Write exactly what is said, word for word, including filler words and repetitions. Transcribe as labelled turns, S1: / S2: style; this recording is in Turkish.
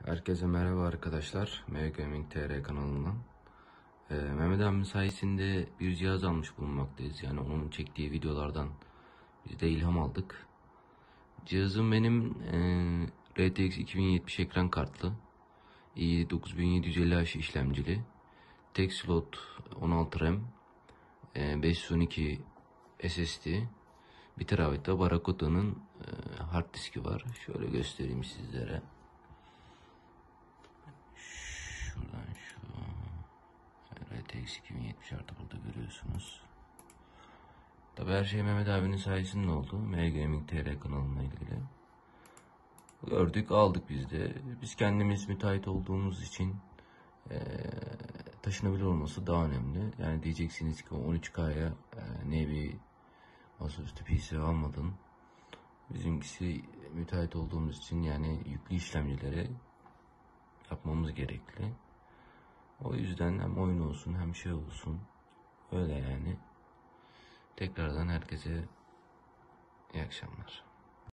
S1: Herkese merhaba arkadaşlar. Mega Gaming T R kanalından. Ee, Mehmet abi sayesinde bir cihaz almış bulunmaktayız. Yani onun çektiği videolardan biz de ilham aldık. Cihazım benim e, R T X iki bin yetmiş ekran kartlı. i dokuz bin yedi yüz elli H işlemcili. Tek slot on altı RAM. E, beş yüz on iki S S D. bir terabayt da Barakuta'nın e, hard diski var. Şöyle göstereyim sizlere. Şuradan şu R T X iki bin yetmiş artı burada görüyorsunuz. Tabi her şey Mehmet abinin sayesinde oldu. Mega Gaming T R kanalına ilgili. Gördük, aldık biz de. Biz kendimiz müteahhit olduğumuz için e, taşınabilir olması daha önemli. Yani diyeceksiniz ki on üç K'ya e, ne bir masaüstü P C almadın. Bizimkisi müteahhit olduğumuz için yani yüklü işlemcileri yapmamız gerekli. O yüzden hem oyun olsun hem şey olsun. Öyle yani. Tekrardan herkese iyi akşamlar.